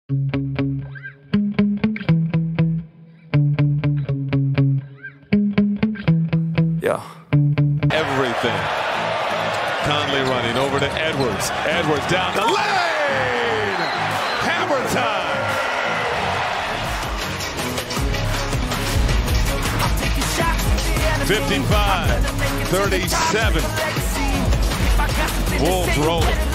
Yeah. Everything. Conley running over to Edwards. Edwards down the lane! Hammer time! $55-37. Wolves rolling.